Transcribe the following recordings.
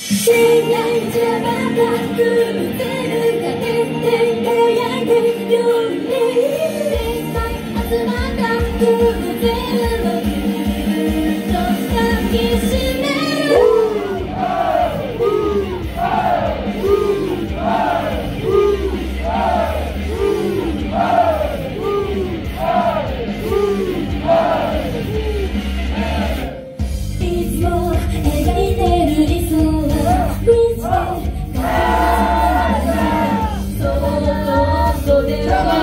知らんじゃまた偶然が出て輝いてるよね。世界集まった偶然をぎゅっと抱きしめる。いつも描いてる理想はブリッジでそこでは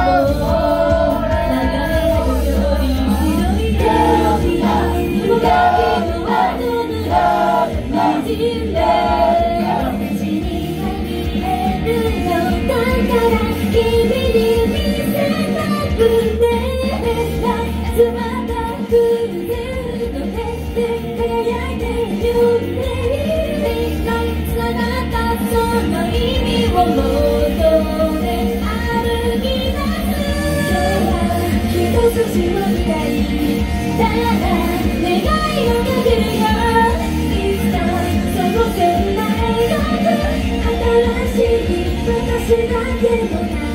流れるより白い手を開いてもがきの後のように滲んで私には見えるよ。だから君に見せたくて集まった偶然の手で輝いてるよね。世界つながったその意味を求め歩き出す。今日は一筋の未来ただ願いをかけるよ。いつかその世界が新しい私だけの